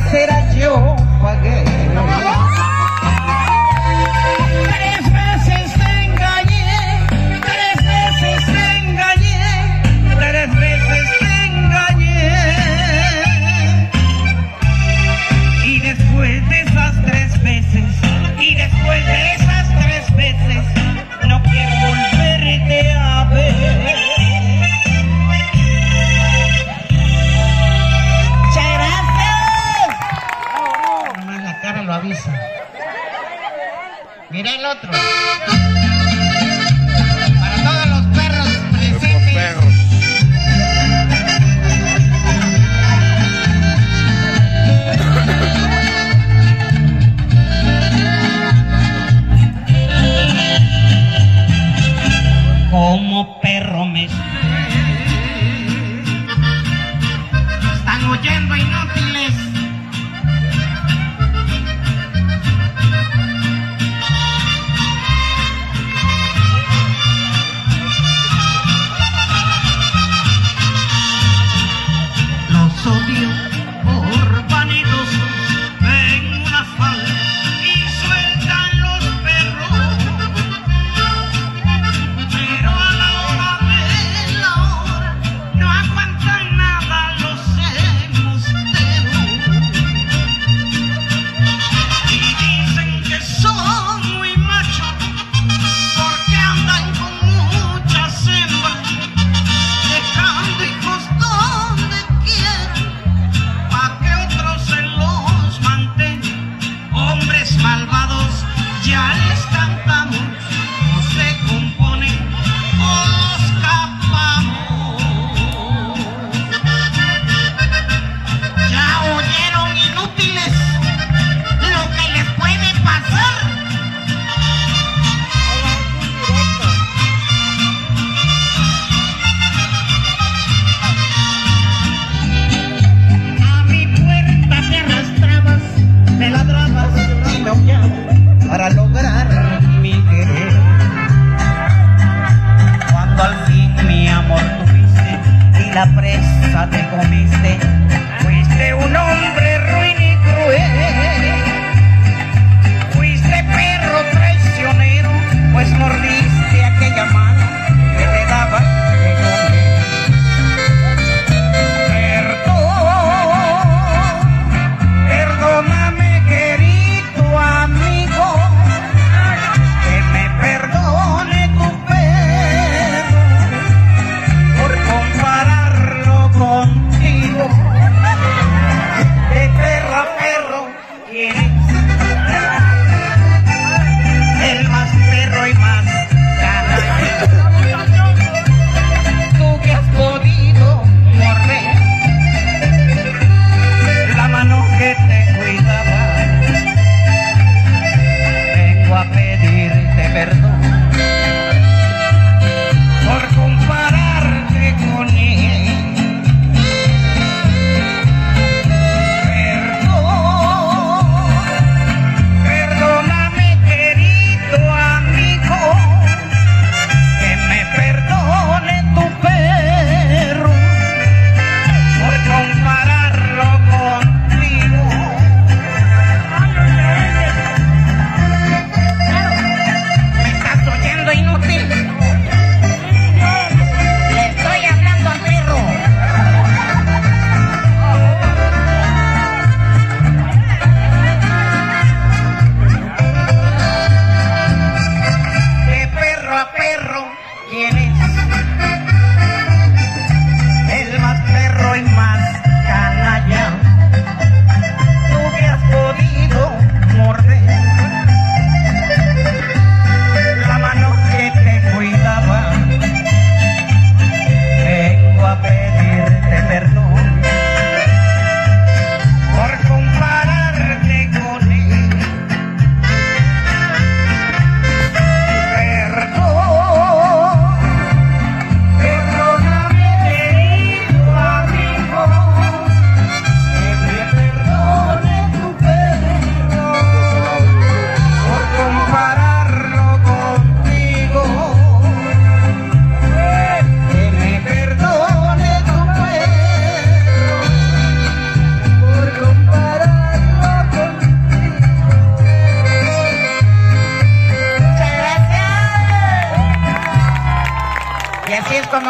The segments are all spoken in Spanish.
será yo pagué. 3 veces te engañé, 3 veces te engañé, 3 veces te engañé. Y después de esas 3 veces, y después de esas 3 veces, no quiero volverte a ver. Muchas gracias. Nomás la cara lo avisa. Mira el otro. Para todos los perros presentes. Los perros. Como perro me están oyendo, inútiles.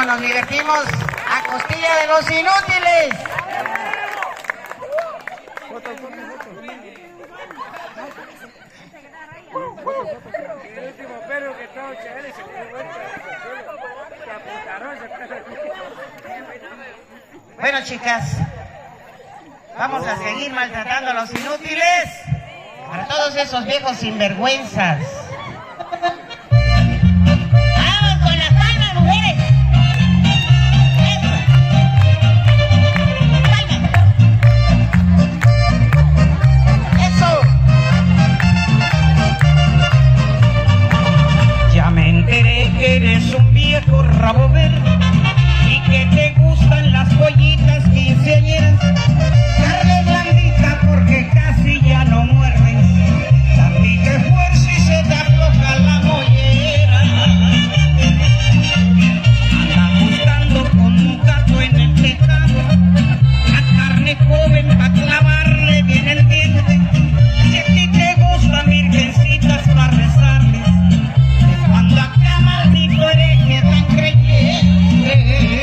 nos divertimos a costilla de los inútiles. El último perro que estaba chévere se dio vuelta, se apuntaron, Bueno, chicas, vamos a seguir maltratando a los inútiles. Para todos esos viejos sinvergüenzas. ¡Vamos con las palmas, mujeres! ¡Eso! Ya me enteré que eres un viejo rabo verde y que te gustan las joyitas quinceañeras. Carne blandita porque casi ya no muerdes. Tantita esfuerzo y se te afloja la mollera. Anda buscando como un gato en el tejado la carne joven pa' clavarle bien el diente. Si a ti te gustan virgencitas pa' rezarles, de cuando acá maldito hereje tan creyente.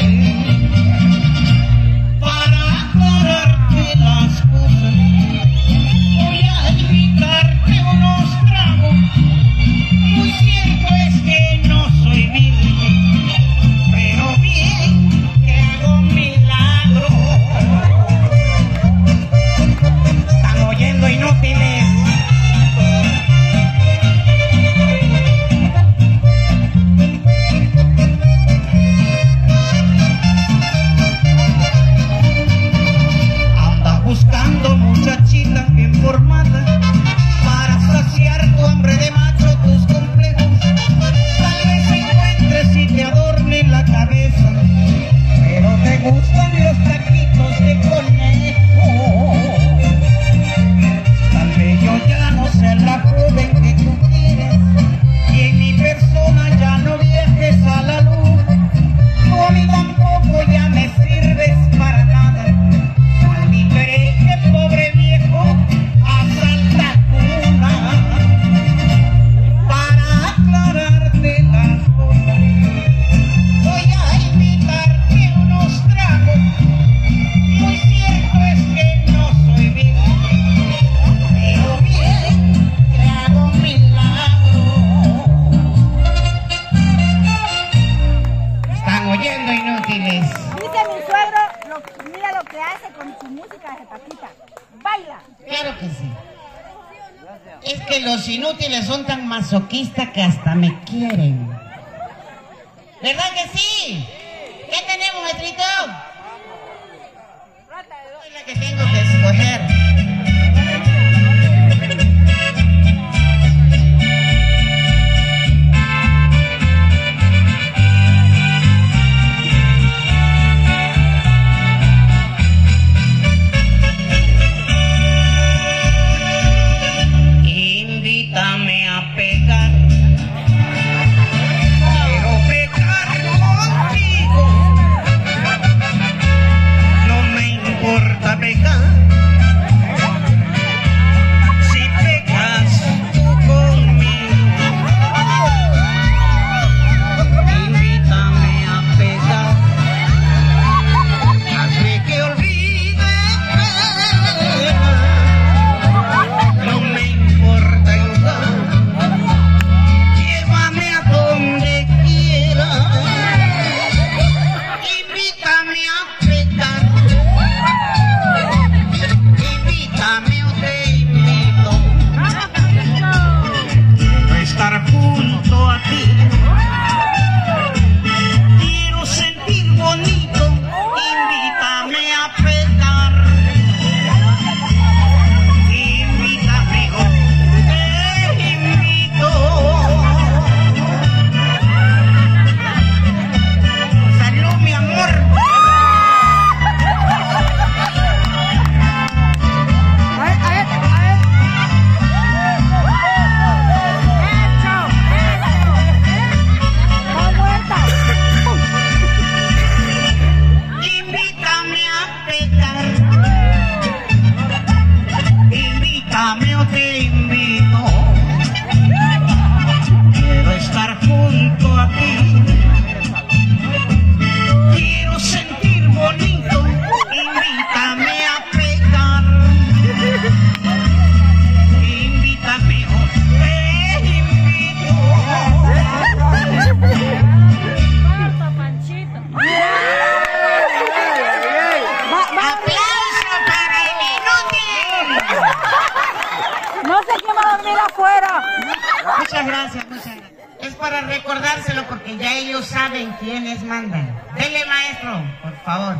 Para aclararte las cosas voy a invitarte unos tragos. Muy cierto es que no soy virgen, pero bien que hago milagro. Están oyendo, inútiles. Anda buscando muchachitas bien formadas para saciar tu hambre de macho, tus complejos. Tal vez encuentres y te adornen la cabeza, pero te gustan los taquitos de conejo. Tal vez yo ya no sea la joven que tú quieres y en mi persona ya no viajes a la luz. Tú a mí tampoco ya me sirves para nada. Maldito hereje, pobre viejo, asalta cuna. Para aclararte las cosas voy a invitarte unos tragos. Muy cierto es que no soy virgen, pero bien que hago milagro. Están oyendo, inútiles. Dice mi suegro, mira lo que hace con su música de Paquita. Baila. Claro que sí. Es que los inútiles son tan masoquistas que hasta me quieren. ¿Verdad que sí? ¿Qué tenemos, maestrito? Soy la que tengo que escoger. Invítame a pecar, quiero pecar contigo. No me importa pecar sé quién va a dormir afuera. Muchas gracias, muchas gracias. Es para recordárselo porque ya ellos saben quiénes mandan. Dele, maestro, por favor.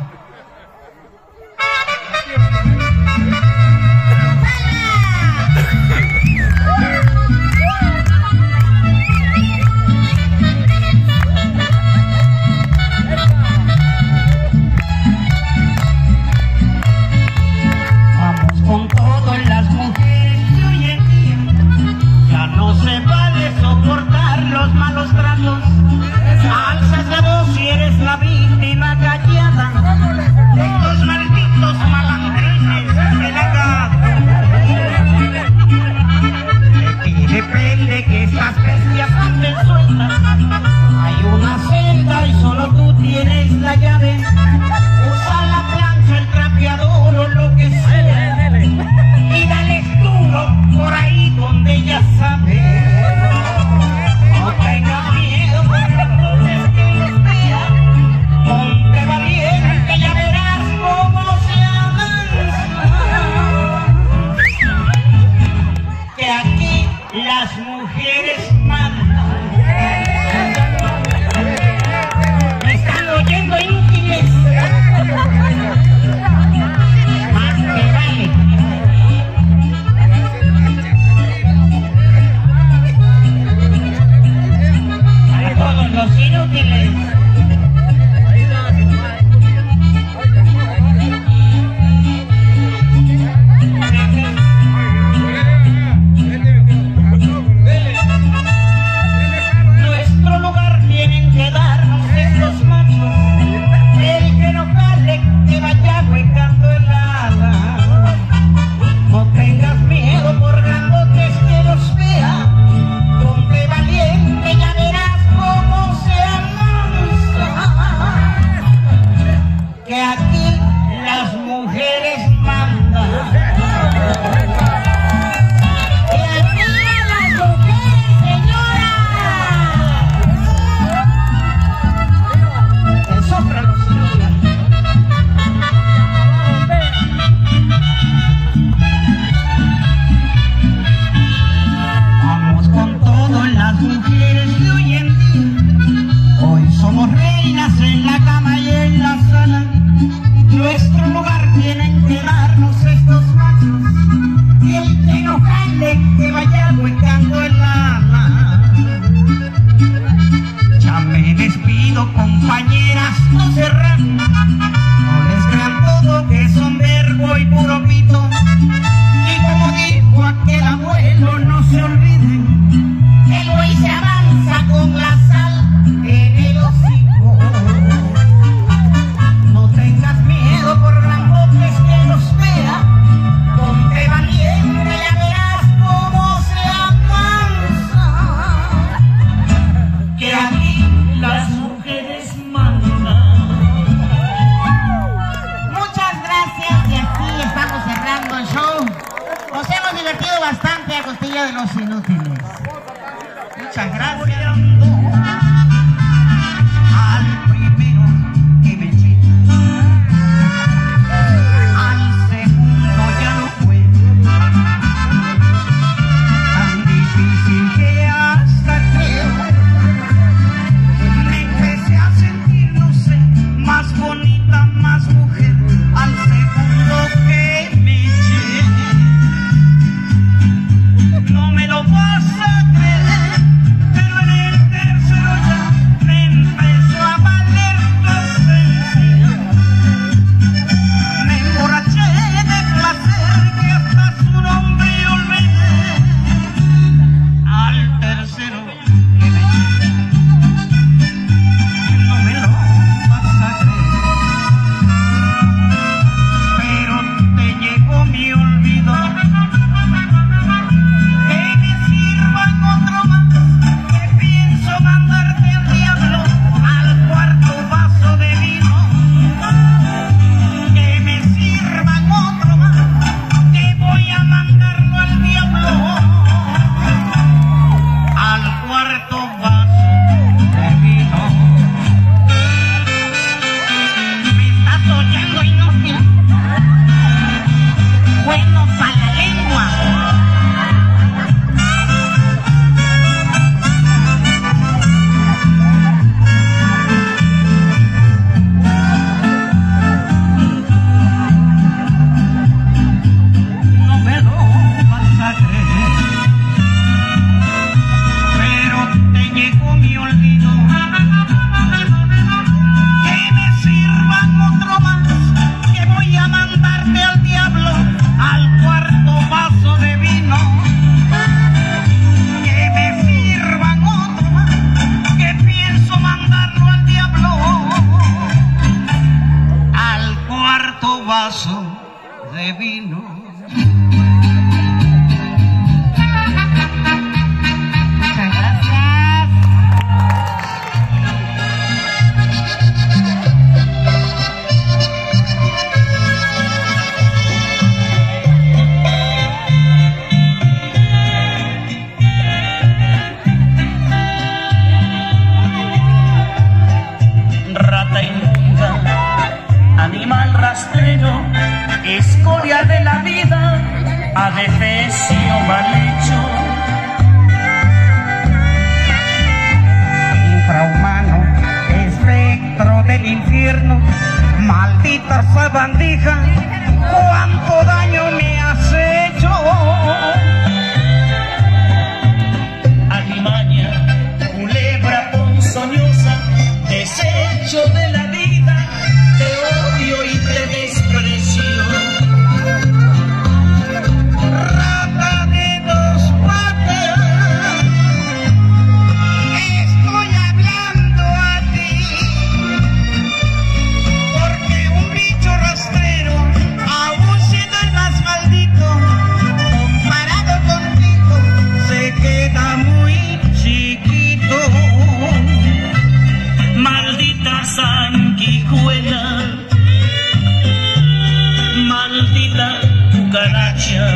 Vamos con todo en las mujeres de hoy en día. Ya no se vale soportar los malos tratos. Alzas la voz si eres la víctima callada de estos malditos malandrines de la gata. De ti depende que estas bestias anden sueltas. Hay una celda y solo tú tienes la llave. Usa la plancha, el trapeador o lo que sea y dales duro por ahí donde ella sabe. No tengas miedo cuando les vea. Ponte valiente, ya verás cómo se avanza. Que aquí las mujeres mandan. ¿Me están oyendo, inútiles? Más que vale. Para todos los inútiles. Nuestro lugar tienen que darnos estos machos. El que no jale, que vaya huecando el ala. No tengas miedo por grandotes que los vea. Ponte valiente, ya verás cómo se amansa. Que aquí las mujeres mandan. Que arriba las mujeres, señora. Que soplan los inútiles. Vamos con todo en las mujeres de hoy en día. Hoy somos reinas en la cama y en la sala. Nuestro lugar tienen que darnos estos machos. Y el que no jale, que vaya huecando el ala. Ya me despido, compañeras, no se rajen. No les crean todo que son verbo y puro pito. Y como dijo aquel abuelo, no se olviden que el buey se avanza con la sal en el hocico. No tengas miedo por grandotes que los vea. Ponte valiente, ya verás cómo se avanza. Que aquí las mujeres mandan. Muchas gracias y aquí estamos cerrando el show. Nos hemos divertido bastante a costilla de los inútiles. Muchas gracias. Al primero que me eché, al segundo ya no fue tan difícil que hasta creo me empecé a sentir, no sé, más bonita, más mujer al segundo que me eché. No me lo vas a creer, pero en el tercero ya me empezó a valer todo. adefesio mal hecho, infrahumano, espectro del infierno, maldita sabandija, cuánto daño me has hecho. Alimaña, culebra ponzoñosa, desecho de la vida, te odio y te desprecio. Rata de dos patas, estoy hablando a ti, porque un bicho rastrero, aún siendo el más maldito, comparado contigo, se queda muy chiquito. Maldita sanguijuela, maldita cucaracha,